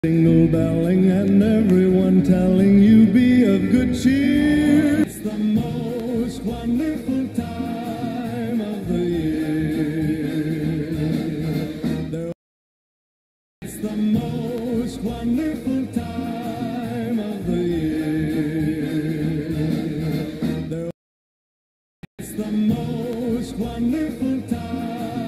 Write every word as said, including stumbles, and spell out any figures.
Jingle belling and everyone telling you be of good cheer. It's the most wonderful time of the year. It's the most wonderful time of the year. It's the most wonderful time.